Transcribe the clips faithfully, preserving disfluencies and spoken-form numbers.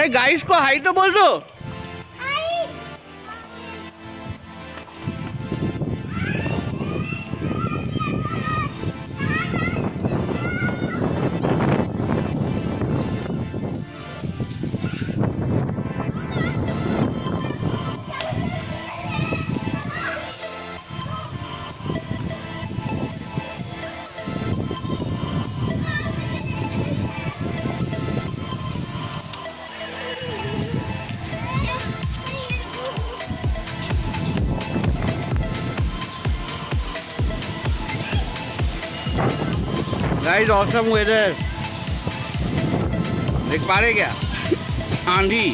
अरे गाइस को हाई तो बोल दो। गाइस ऑसम वेदर देख पा रहे क्या? आंधी।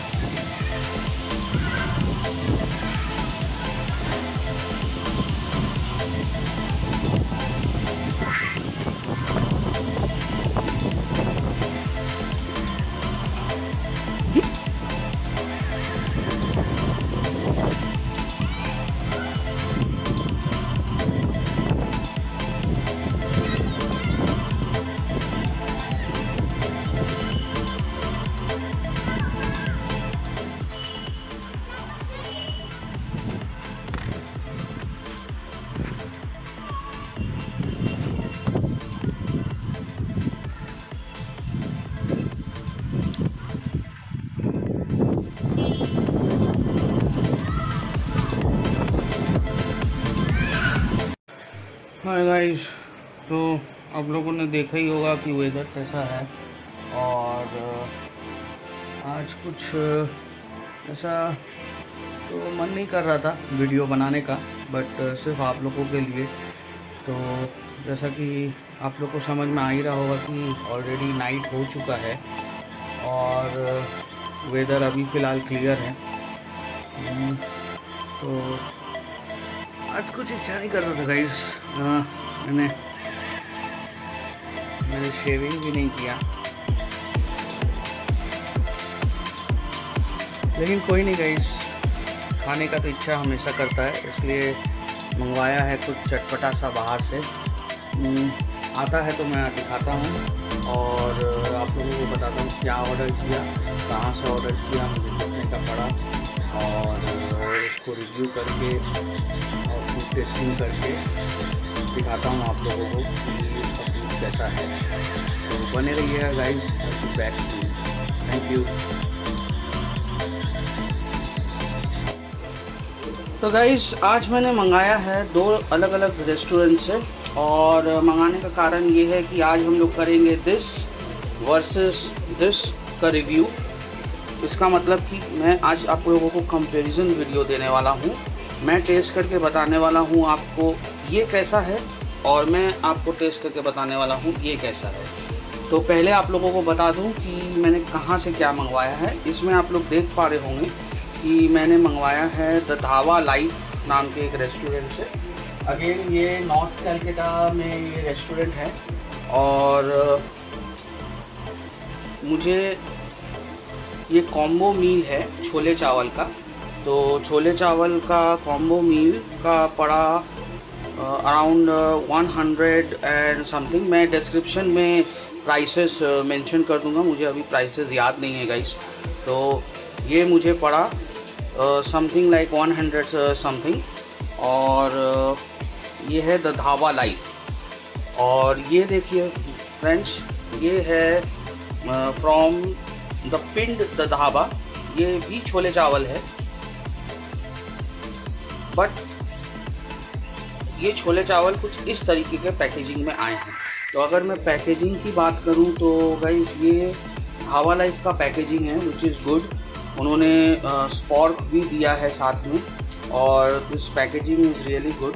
हाय गाइस, तो आप लोगों ने देखा ही होगा कि वेदर कैसा है। और आज कुछ ऐसा तो मन नहीं कर रहा था वीडियो बनाने का, बट सिर्फ आप लोगों के लिए। तो जैसा कि आप लोग को समझ में आ ही रहा होगा कि ऑलरेडी नाइट हो चुका है और वेदर अभी फ़िलहाल क्लियर है। तो आज कुछ इच्छा नहीं कर रहा था गाइस। मैंने मैंने शेविंग भी नहीं किया, लेकिन कोई नहीं गाइस, खाने का तो इच्छा हमेशा करता है, इसलिए मंगवाया है कुछ चटपटा सा बाहर से। आता है तो मैं दिखाता हूँ और आप लोगों को बताता हूँ क्या ऑर्डर किया, कहाँ से ऑर्डर किया, मुझे कितने का पड़ा, और इसको रिव्यू करके और फूड टेस्टिंग करके दिखाता हूँ आप लोगों को कि इसका फूड कैसा है। तो बने रहिएगा guys, back to. Thank you. तो गाइस आज मैंने मंगाया है दो अलग अलग रेस्टोरेंट से, और मंगाने का कारण ये है कि आज हम लोग करेंगे दिस वर्सेस दिस का रिव्यू। इसका मतलब कि मैं आज आप लोगों को कंपैरिजन वीडियो देने वाला हूँ। मैं टेस्ट करके बताने वाला हूँ आपको ये कैसा है, और मैं आपको टेस्ट करके बताने वाला हूँ ये कैसा है। तो पहले आप लोगों को बता दूँ कि मैंने कहाँ से क्या मंगवाया है। इसमें आप लोग देख पा रहे होंगे कि मैंने मंगवाया है द धावा लाइफ नाम के एक रेस्टोरेंट से। अगेन ये नॉर्थ कलकत्ता में ये रेस्टोरेंट है, और मुझे ये कॉम्बो मील है छोले चावल का। तो छोले चावल का कॉम्बो मील का पड़ा around one hundred and something. मैं डिस्क्रिप्शन में प्राइसेस मेंशन कर दूंगा, मुझे अभी प्राइसेस याद नहीं है गाइस। तो ये मुझे पड़ा something like one hundred something, और uh, ये है द धावा लाइफ। और ये देखिए फ्रेंड्स, ये है फ्रॉम द पिंड द धाबा। ये भी छोले चावल है, बट ये छोले चावल कुछ इस तरीके के पैकेजिंग में आए हैं। तो अगर मैं पैकेजिंग की बात करूं तो गाइस ये धावा लाइफ का पैकेजिंग है विच इज़ गुड। उन्होंने स्पॉर्क भी दिया है साथ में, और this packaging is really good.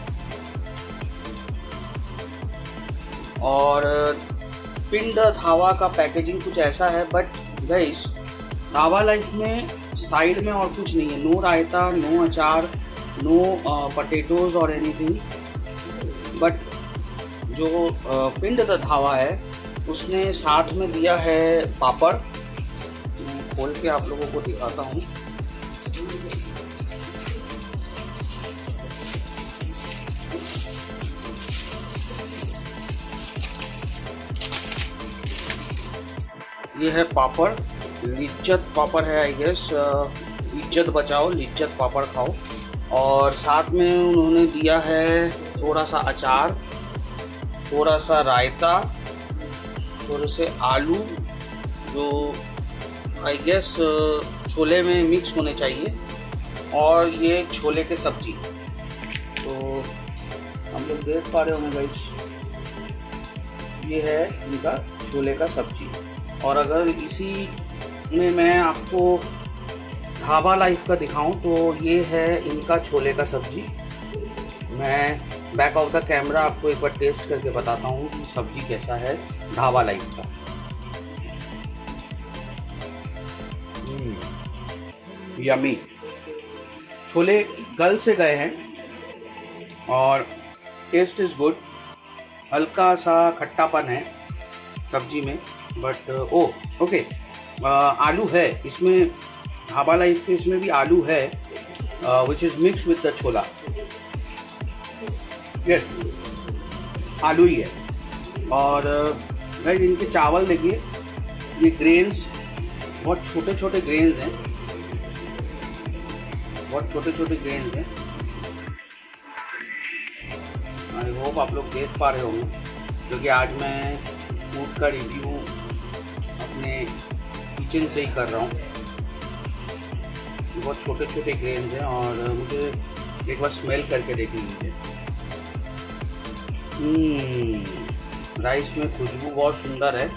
और पिंड धावा का पैकेजिंग कुछ ऐसा है, बट गाइस धावा लाइफ में साइड में और कुछ नहीं है, no raita, no achar, no potatoes और एनीथिंग। बट जो uh, पिंड द धावा है उसने साथ में दिया है पापड़। खोल के आप लोगों को दिखाता हूँ। ये है पापड़, लिज्जत पापड़ है आई गेस, इज्जत बचाओ लिज्जत पापड़ खाओ। और साथ में उन्होंने दिया है थोड़ा सा अचार, थोड़ा सा रायता, थोड़े से आलू जो आई गेस छोले में मिक्स होने चाहिए, और ये छोले के सब्जी। तो हम लोग देख पा रहे होंगे गाइस, ये है इनका छोले का सब्जी। और अगर इसी में मैं आपको ढाबा लाइफ का दिखाऊं तो ये है इनका छोले का सब्जी। मैं बैक ऑफ द कैमरा आपको एक बार टेस्ट करके बताता हूँ कि सब्जी कैसा है ढाबा लाइफ का। यमी, छोले गल से गए हैं और टेस्ट इज गुड। हल्का सा खट्टापन है सब्जी में, बट ओ ओके। आलू है इसमें, ढाबा लाइफ के इसमें भी आलू है, which is mix with the chhola. Yes, आलू ही है। और गाइस uh, इनके चावल देखिए, ये ग्रेन्स बहुत छोटे छोटे ग्रेन्स हैं, बहुत छोटे छोटे ग्रेन्स हैं। आई होप आप लोग देख पा रहे होंगे, क्योंकि आज मैं फूड का रिव्यू अपने किचन से ही कर रहा हूँ। बहुत छोटे छोटे ग्रेन्स हैं और मुझे एक बार स्मेल करके देख लीजिए। हम्म, राइस में खुशबू बहुत सुंदर है।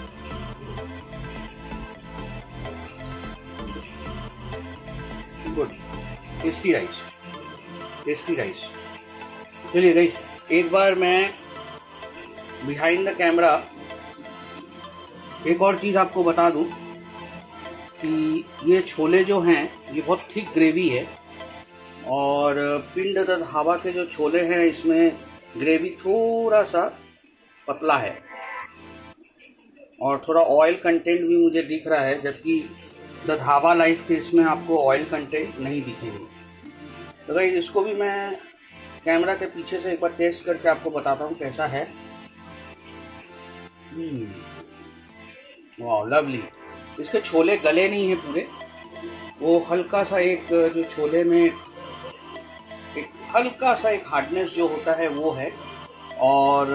Good, tasty rice, tasty rice. चलिए गाइस, एक बार मैं बिहाइंड द कैमरा एक और चीज़ आपको बता दूं कि ये छोले जो हैं ये बहुत थिक ग्रेवी है, और पिंड द ढाबा के जो छोले हैं इसमें ग्रेवी थोड़ा सा पतला है और थोड़ा ऑयल कंटेंट भी मुझे दिख रहा है, जबकि द ढाबा लाइफ के इसमें आपको ऑयल कंटेंट नहीं दिखेगी। तो भाई इसको भी मैं कैमरा के पीछे से एक बार टेस्ट करके आपको बताता हूँ कैसा है। वाह, लवली। इसके छोले गले नहीं है पूरे, वो हल्का सा एक जो छोले में एक हल्का सा एक हार्डनेस जो होता है वो है, और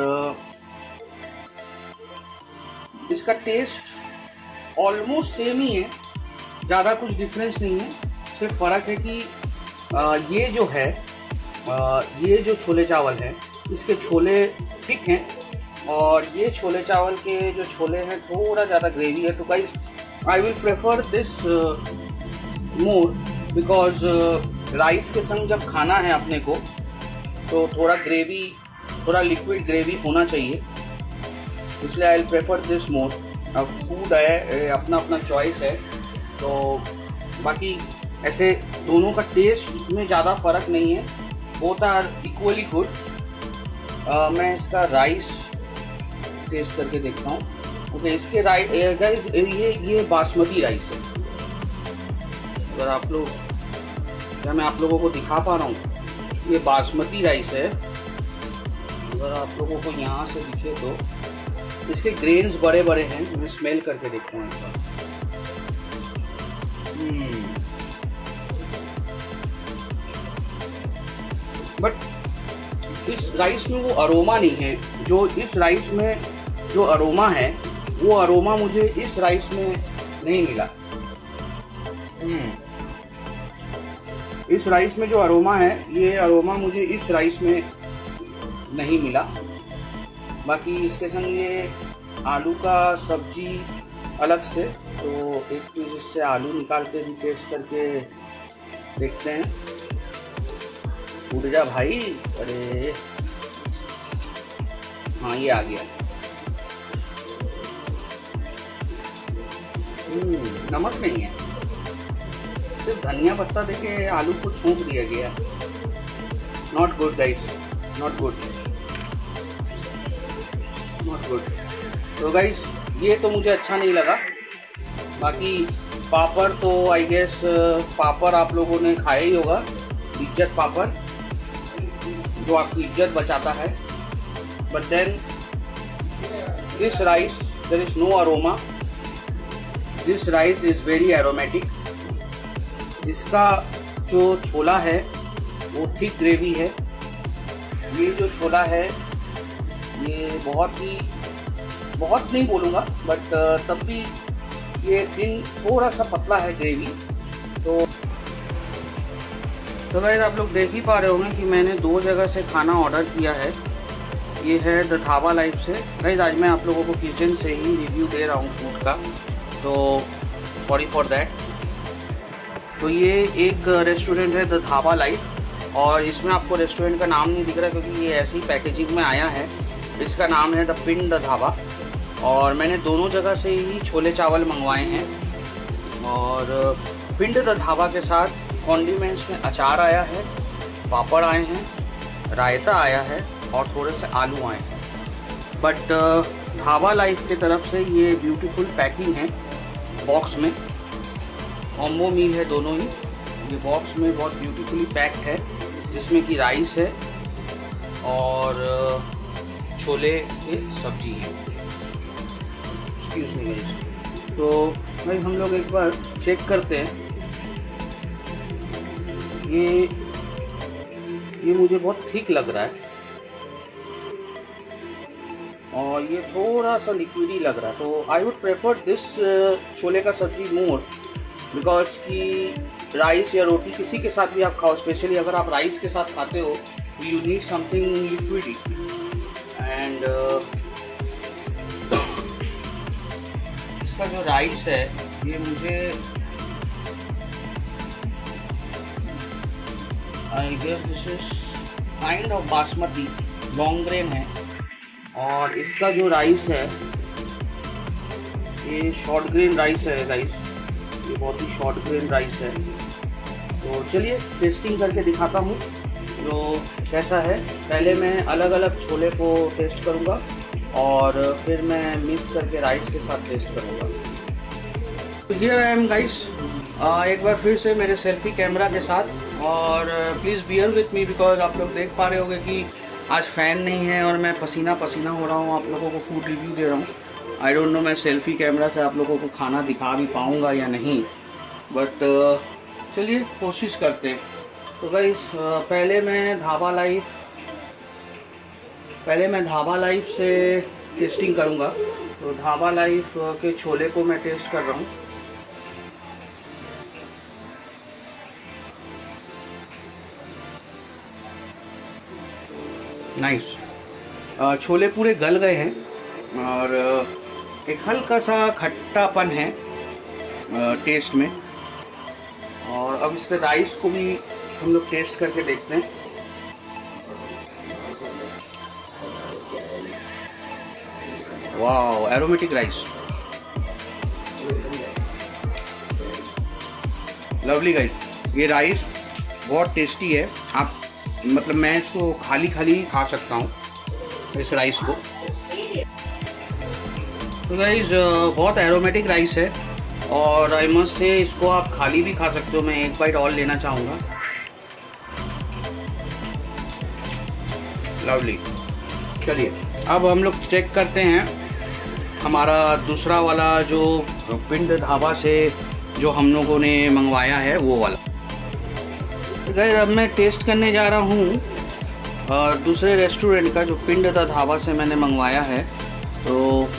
इसका टेस्ट ऑलमोस्ट सेम ही है, ज़्यादा कुछ डिफरेंस नहीं है। सिर्फ फ़र्क है कि आ, ये जो है आ, ये जो छोले चावल हैं इसके छोले थिक हैं, और ये छोले चावल के जो छोले हैं थोड़ा ज़्यादा ग्रेवी है। तो guys, I will prefer this more, because rice के संग जब खाना है अपने को तो थोड़ा ग्रेवी, थोड़ा लिक्विड ग्रेवी होना चाहिए, इसलिए I will prefer this more. अब फूड है, अपना अपना चॉइस है, तो बाकी ऐसे दोनों का टेस्ट में ज़्यादा फर्क नहीं है, बोथ आर इक्वली गुड। मैं इसका राइस टेस्ट करके देखता हूँ। ओके, इसके राइस गाइस, ये ये बासमती राइस है। अगर आप लोग, क्या मैं आप लोगों को दिखा पा रहा हूँ, ये बासमती राइस है। अगर आप लोगों को यहाँ से दिखे तो इसके ग्रेन्स बड़े बड़े हैं। मैं स्मेल करके देखता हूँ इसका। बट इस राइस में वो अरोमा नहीं है, जो इस राइस में जो अरोमा है वो अरोमा मुझे इस राइस में नहीं मिला। इस राइस में जो अरोमा है, ये अरोमा मुझे इस राइस में नहीं मिला। बाकी इसके संग ये आलू का सब्जी अलग से, तो एक पीस इससे आलू निकाल के भी टेस्ट करके देखते हैं। उड़ जा भाई, अरे हाँ ये आ गया। नमक नहीं है, सिर्फ धनिया पत्ता देके आलू को छौंक दिया गया। Not good guys, not good, not good. तो गाइस, ये तो मुझे अच्छा नहीं लगा। बाकी पापड़ तो आई गेस पापड़ आप लोगों ने खाया ही होगा, इज्जत पापड़ जो आपकी इज्जत बचाता है। But then this rice, there is no aroma, this rice is very aromatic. इसका जो छोला है वो ठीक ग्रेवी है। ये जो छोला है ये बहुत ही बहुत नहीं बोलूँगा, बट तब भी ये दिन थोड़ा सा पतला है ग्रेवी। तो तो गाइस आप लोग देख ही पा रहे होंगे कि मैंने दो जगह से खाना ऑर्डर किया है। ये है द धाबा लाइफ से। गाइस आज मैं आप लोगों को किचन से ही रिव्यू दे रहा हूँ फूड का, तो सॉरी फॉर दैट। तो ये एक रेस्टोरेंट है द धाबा लाइफ, और इसमें आपको रेस्टोरेंट का नाम नहीं दिख रहा क्योंकि ये ऐसी पैकेजिंग में आया है। इसका नाम है द पिंड द धाबा, और मैंने दोनों जगह से ही छोले चावल मंगवाए हैं। और पिंड द धाबा के साथ कॉन्डिमेंट्स में अचार आया है, पापड़ आए हैं, रायता आया है और थोड़े से आलू आए हैं। बट धाबा लाइफ की तरफ से ये ब्यूटीफुल पैकिंग है बॉक्स में। कॉम्बो मील है दोनों ही। ये बॉक्स में बहुत ब्यूटीफुली पैक्ड है, जिसमें कि राइस है और छोले की सब्जी है। Excuse me guys. तो भाई हम लोग एक बार चेक करते हैं। ये ये मुझे बहुत ठीक लग रहा है और ये थोड़ा सा लिक्विडी लग रहा है। तो आई वुड प्रेफर दिस छोले का सब्जी मोर, बिकॉज कि राइस या रोटी किसी के साथ भी आप खाओ, स्पेशली अगर आप राइस के साथ खाते हो you need something liquidy. And इसका जो राइस है ये मुझे I guess this is kind of basmati long grain है। और इसका जो राइस है ये शॉर्ट ग्रेन राइस है गाइस, ये बहुत ही शॉर्ट ग्रेन राइस है। तो चलिए टेस्टिंग करके दिखाता हूँ जो कैसा है। पहले मैं अलग अलग छोले को टेस्ट करूँगा और फिर मैं मिक्स करके राइस के साथ टेस्ट करूँगा। तो हियर आई एम गाइस, एक बार फिर से मेरे सेल्फी कैमरा के साथ। और please bear with me because आप लोग देख पा रहे होंगे कि आज फ़ैन नहीं है और मैं पसीना पसीना हो रहा हूँ, आप लोगों को फूड रिव्यू दे रहा हूँ। आई डोंट नो मैं सेल्फी कैमरा से आप लोगों को खाना दिखा भी पाऊँगा या नहीं, बट चलिए कोशिश करते हैं। तो गाइस पहले मैं धाबा लाइफ पहले मैं धाबा लाइफ से टेस्टिंग करूँगा। तो धाबा लाइफ के छोले को मैं टेस्ट कर रहा हूँ। Nice nice. छोले पूरे गल गए हैं और एक हल्का सा खट्टापन है टेस्ट में। और अब इसके राइस को भी हम लोग टेस्ट करके देखते हैं। Wow, aromatic rice, lovely guys. ये राइस बहुत टेस्टी है। आप मतलब मैं इसको खाली खाली खा सकता हूँ इस राइस को। तो गाइस बहुत एरोमेटिक राइस है और आई मस्ट से इसको आप खाली भी खा सकते हो। मैं एक बाइट और लेना चाहूँगा। लवली। चलिए अब हम लोग चेक करते हैं हमारा दूसरा वाला जो पिंड धाबा से जो हम लोगों ने मंगवाया है वो वाला। गाइस अब मैं टेस्ट करने जा रहा हूँ दूसरे रेस्टोरेंट का जो पिंड द धाबा से मैंने मंगवाया है। तो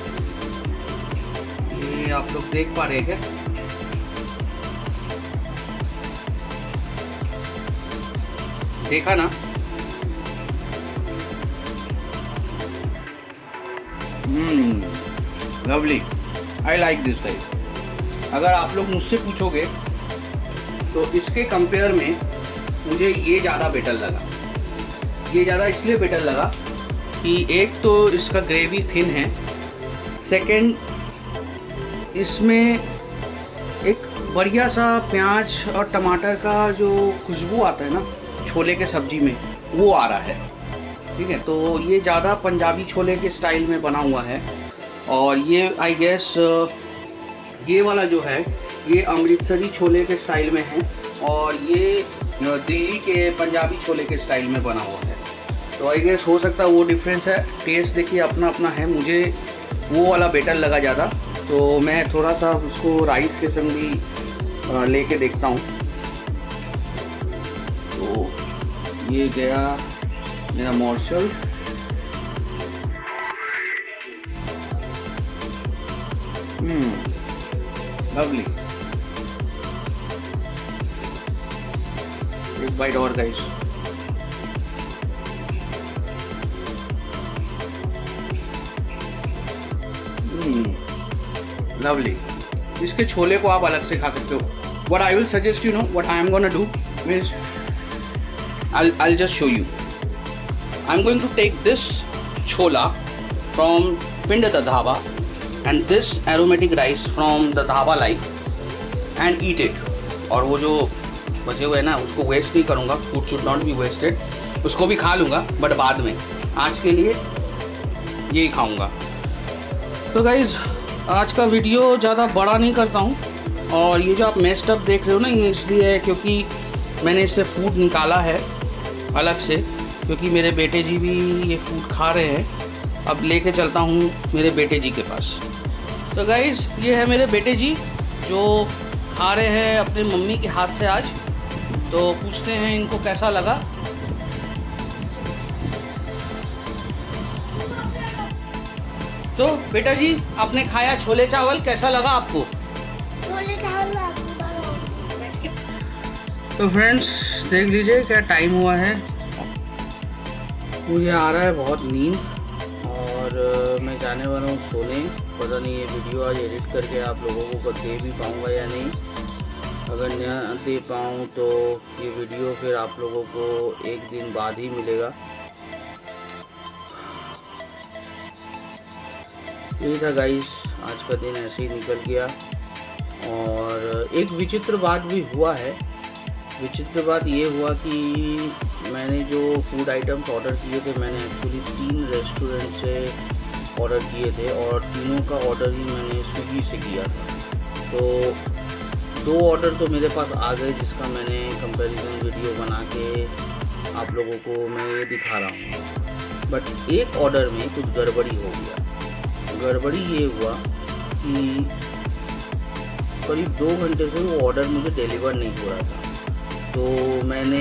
ये आप लोग देख पा रहे हैं क्या? देखा ना? Hmm, lovely, I like this guys. अगर आप लोग मुझसे पूछोगे तो इसके कंपेयर में मुझे ये ज़्यादा बेटर लगा। ये ज़्यादा इसलिए बेटर लगा कि एक तो इसका ग्रेवी थिन है, सेकंड इसमें एक बढ़िया सा प्याज और टमाटर का जो खुशबू आता है ना छोले के सब्जी में, वो आ रहा है। ठीक है, तो ये ज़्यादा पंजाबी छोले के स्टाइल में बना हुआ है। और ये आई गेस ये वाला जो है ये अमृतसरी छोले के स्टाइल में है और ये दिल्ली के पंजाबी छोले के स्टाइल में बना हुआ है। तो आई गेस हो सकता है वो डिफरेंस है। टेस्ट देखिए अपना अपना है। मुझे वो वाला बेटर लगा ज़्यादा तो मैं थोड़ा सा उसको राइस के संग भी लेके देखता हूँ। तो ये गया मेरा मॉर्शल। Hmm lovely. एक बाइट और गाइस। लवली। इसके छोले को आप अलग से खा सकते हो। What I will suggest, you know, what I am gonna do is I'll I'll just show you. I'm going to take this chola from Pind the Dhaba and this aromatic rice from the Dhaba Life and eat it. और वो जो बचे हुए हैं ना उसको waste नहीं करूँगा। Food should not be wasted. उसको भी खा लूँगा बट बाद में। आज के लिए यही खाऊँगा। तो गाइज आज का वीडियो ज़्यादा बड़ा नहीं करता हूँ। और ये जो आप मेस्ड अप देख रहे हो ना ये इसलिए है क्योंकि मैंने इससे फूड निकाला है अलग से, क्योंकि मेरे बेटे जी भी ये फूड खा रहे हैं। अब लेके चलता हूँ मेरे बेटे जी के पास। तो गाइज ये है मेरे बेटे जी जो खा रहे हैं अपने मम्मी के हाथ से आज। तो पूछते हैं इनको कैसा लगा। तो बेटा जी आपने खाया छोले चावल, कैसा लगा आपको? छोले चावल तो फ्रेंड्स देख लीजिए क्या टाइम हुआ है। मुझे आ रहा है बहुत नींद और मैं जाने वाला हूँ सोने। पता नहीं ये वीडियो आज एडिट करके आप लोगों को दे भी पाऊँगा या नहीं। अगर न दे पाऊँ तो ये वीडियो फिर आप लोगों को एक दिन बाद ही मिलेगा। यही था गाइस, आज का दिन ऐसे ही निकल गया। और एक विचित्र बात भी हुआ है। विचित्र बात ये हुआ कि मैंने जो फूड आइटम्स ऑर्डर किए थे, मैंने एक्चुअली तीन रेस्टोरेंट से ऑर्डर किए थे और तीनों का ऑर्डर ही मैंने स्विगी से किया था। तो दो ऑर्डर तो मेरे पास आ गए जिसका मैंने कंपैरिजन वीडियो बना के आप लोगों को मैं ये दिखा रहा हूँ। बट एक ऑर्डर में कुछ गड़बड़ी हो गया। गड़बड़ी ये हुआ कि करीब दो घंटे से वो ऑर्डर मुझे डिलीवर नहीं हो रहा था। तो मैंने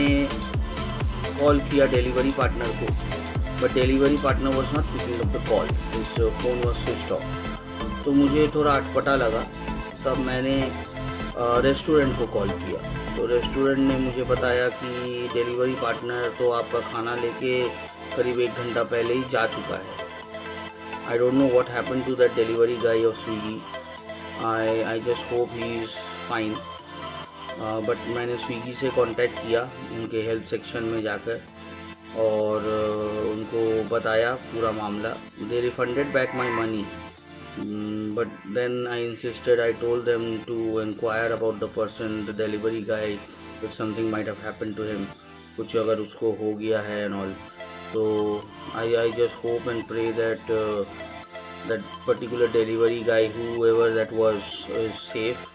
कॉल किया डिलीवरी पार्टनर को, but delivery partner was not picking up the call, his phone was switched off. तो मुझे थोड़ा अटपटा लगा। तब मैंने रेस्टोरेंट को कॉल किया। तो रेस्टोरेंट ने मुझे बताया कि डिलीवरी पार्टनर तो आपका खाना लेके करीब एक घंटा पहले ही जा चुका है। I don't know what happened to that delivery guy of Swiggy. I I just hope he is fine. uh, but मैंने स्विगी से कांटेक्ट किया उनके हेल्प सेक्शन में जाकर और uh, उनको बताया पूरा मामला। They refunded back my money. Mm, but then I insisted, I told them to inquire about the person, the delivery guy, if something might have happened to him. कुछ अगर उसको हो गया है and all. So I, I just hope and pray that uh, that particular delivery guy, whoever that was, is safe,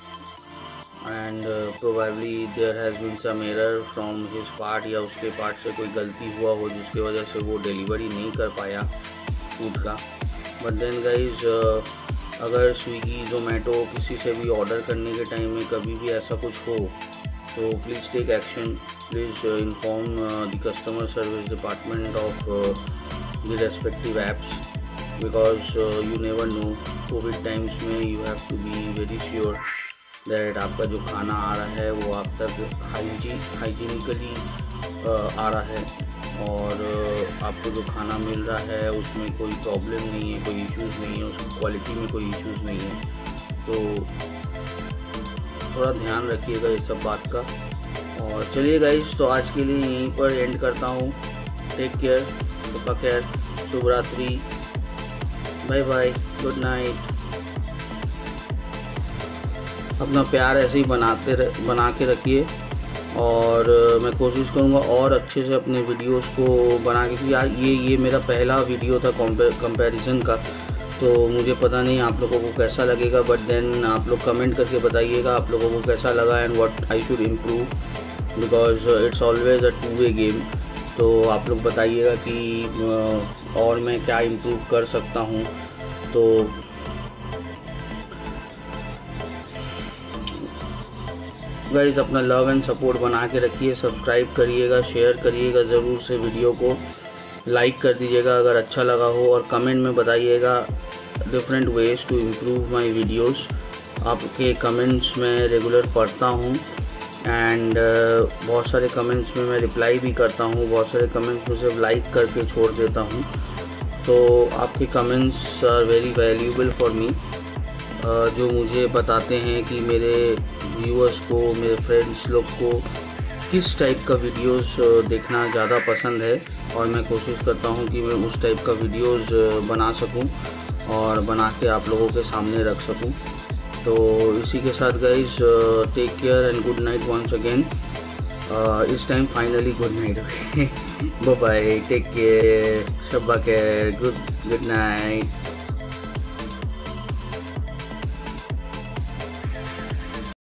and uh, probably there has been some error from his part या उसके part से कोई गलती हुआ हो जिसकी वजह से वो डिलीवरी नहीं कर पाया फूड का। बट देन गाइज अगर स्विगी जोमेटो किसी से भी ऑर्डर करने के टाइम में कभी भी ऐसा कुछ हो तो please take action. Please inform the customer service department of the respective apps, because you never know Covid times में you have to be very sure that आपका जो खाना आ रहा है वो आप तक हाइजी हाइजीनिकली आ रहा है और uh, आपको जो खाना मिल रहा है उसमें कोई प्रॉब्लम नहीं है, कोई इश्यूज़ नहीं है, उसकी क्वालिटी में कोई इश्यूज़ नहीं है। तो थोड़ा ध्यान रखिएगा इस सब बात का। और चलिए गाइस, तो आज के लिए यहीं पर एंड करता हूँ। टेक केयर, सुबह खैर, शुभ रात्रि, बाय बाय, गुड नाइट। अपना प्यार ऐसे ही बनाते बना के रखिए और मैं कोशिश करूँगा और अच्छे से अपने वीडियोस को बना के। यार ये ये मेरा पहला वीडियो था कंपैरिजन का, तो मुझे पता नहीं आप लोगों को कैसा लगेगा, बट देन आप लोग कमेंट करके बताइएगा आप लोगों को कैसा लगा and what I should improve, because it's always a two way game. तो आप लोग बताइएगा कि और मैं क्या इम्प्रूव कर सकता हूँ। तो गाइस अपना लव एंड सपोर्ट बना के रखिए, सब्सक्राइब करिएगा, शेयर करिएगा ज़रूर से, वीडियो को लाइक कर दीजिएगा अगर अच्छा लगा हो, और कमेंट में बताइएगा different ways to improve my videos. आपके कमेंट्स में रेगुलर पढ़ता हूँ एंड uh, बहुत सारे कमेंट्स में मैं रिप्लाई भी करता हूँ, बहुत सारे कमेंट्स में सिर्फ लाइक करके छोड़ देता हूँ। तो आपके comments are very valuable for me, जो मुझे बताते हैं कि मेरे व्यूअर्स को, मेरे फ्रेंड्स लोग को किस टाइप का वीडियोस देखना ज़्यादा पसंद है, और मैं कोशिश करता हूँ कि मैं उस टाइप का वीडियोस बना सकूँ और बना के आप लोगों के सामने रख सकूँ। तो इसी के साथ guys take care and good night once again. इस time finally good night, okay, bye bye, take care, शब्बा केयर, गुड गुड नाइट।